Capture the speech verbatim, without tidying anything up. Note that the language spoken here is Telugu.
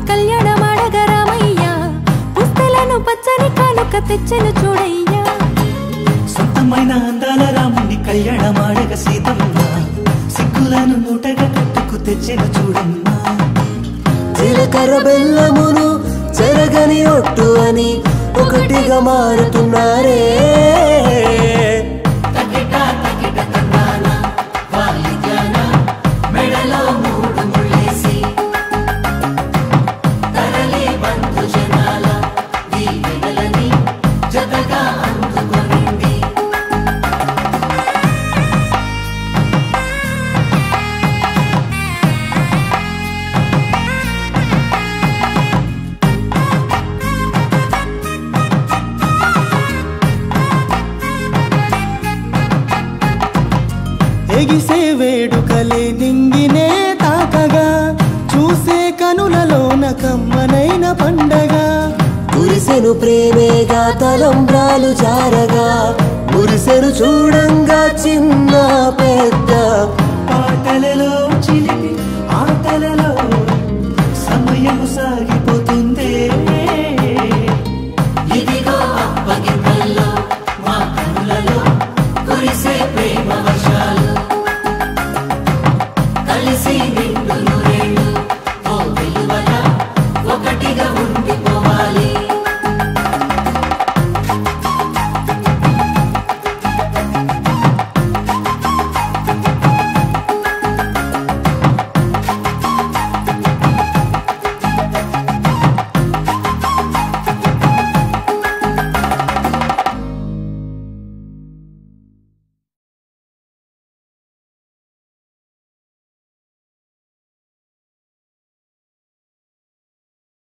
కళ్యాణమాడగ రామయ్య పుస్తలను పచ్చని కానుక తెచ్చెను చూడయ్యా సొంతమైన అందాల రాముని కళ్యాణమాడగ సీతమ్మ సిగ్గులను మూటగా కట్టుకు తెచ్చెను చూడమ్మా జీలకర్ర బెల్లమును చెరగని ఒట్టు అని ఒకటిగా మారుతున్నారే ఎగిసే వేడుకలే నింగినే తాకగా చూసే కనులలోన కమ్మనైన పండగ కురిసెను ప్రేమేగా తలంబ్రాలు జారగా మురిసెను చూడంగా చిన్న పెద్ద పాటలలో చిలిపి ఆటలలో సమయము సాగిపోతుందే ఇదిగో అప్పగింతల్లో మా కనులలో కురిసే ప్రేమ